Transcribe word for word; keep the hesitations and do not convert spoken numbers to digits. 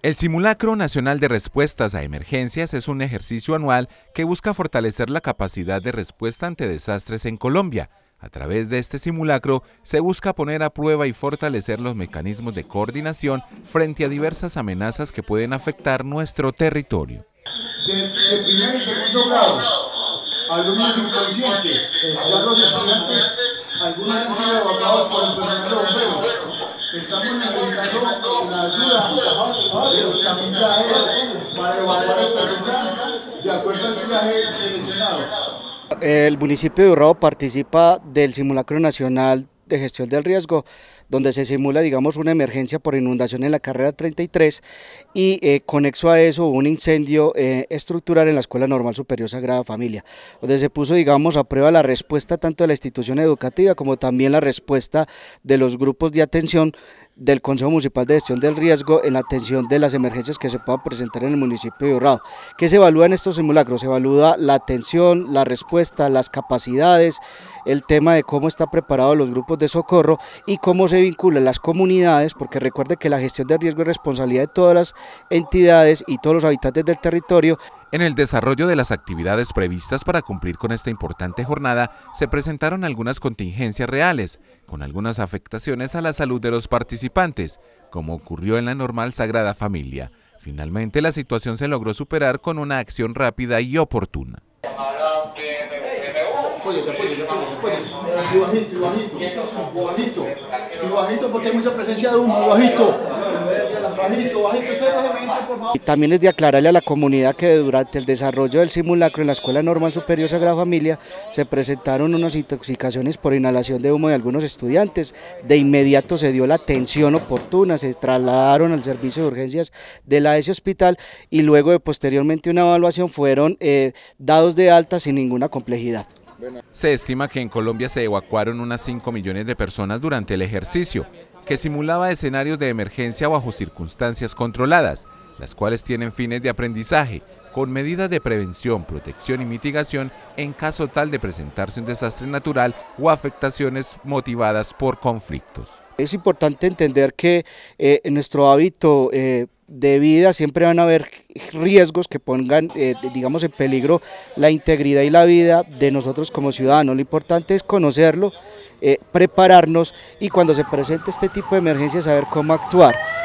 El Simulacro Nacional de Respuestas a Emergencias es un ejercicio anual que busca fortalecer la capacidad de respuesta ante desastres en Colombia. A través de este simulacro se busca poner a prueba y fortalecer los mecanismos de coordinación frente a diversas amenazas que pueden afectar nuestro territorio. De, de primer y segundo grado, alumnos inconscientes, ya los estudiantes, algunos han sido evacuados por el personal de bomberos. Estamos necesitando la ayuda de los camillajes para evacuar el personal de acuerdo al triaje seleccionado. El municipio de Urrao participa del Simulacro Nacional de Gestión del Riesgo, donde se simula, digamos, una emergencia por inundación en la carrera treinta y tres y eh, conexo a eso un incendio eh, estructural en la Escuela Normal Superior Sagrada Familia, donde se puso, digamos, a prueba la respuesta tanto de la institución educativa como también la respuesta de los grupos de atención del Consejo Municipal de Gestión del Riesgo en la atención de las emergencias que se puedan presentar en el municipio de Urrao. ¿Qué se evalúa en estos simulacros? Se evalúa la atención, la respuesta, las capacidades, el tema de cómo están preparados los grupos de socorro y cómo se vinculan las comunidades, porque recuerde que la gestión del riesgo es responsabilidad de todas las entidades y todos los habitantes del territorio. En el desarrollo de las actividades previstas para cumplir con esta importante jornada, se presentaron algunas contingencias reales, con algunas afectaciones a la salud de los participantes, como ocurrió en la Normal Sagrada Familia. Finalmente, la situación se logró superar con una acción rápida y oportuna. Apóyese, apóyese, apóyese, apóyese. Y bajito, y bajito, y bajito, y bajito porque hay mucha presencia de humo, bajito. Bajito, bajito, por favor. Y también es de aclararle a la comunidad que durante el desarrollo del simulacro en la Escuela Normal Superior Sagrada Familia se presentaron unas intoxicaciones por inhalación de humo de algunos estudiantes. De inmediato se dio la atención oportuna, se trasladaron al servicio de urgencias de la ESE Hospital y luego de posteriormente una evaluación fueron eh, dados de alta sin ninguna complejidad. Se estima que en Colombia se evacuaron unas cinco millones de personas durante el ejercicio, que simulaba escenarios de emergencia bajo circunstancias controladas, las cuales tienen fines de aprendizaje, con medidas de prevención, protección y mitigación en caso tal de presentarse un desastre natural o afectaciones motivadas por conflictos. Es importante entender que eh, en nuestro hábito eh, de vida siempre van a haber riesgos que pongan, eh, digamos, en peligro la integridad y la vida de nosotros como ciudadanos. Lo importante es conocerlo, eh, prepararnos y cuando se presente este tipo de emergencias saber cómo actuar.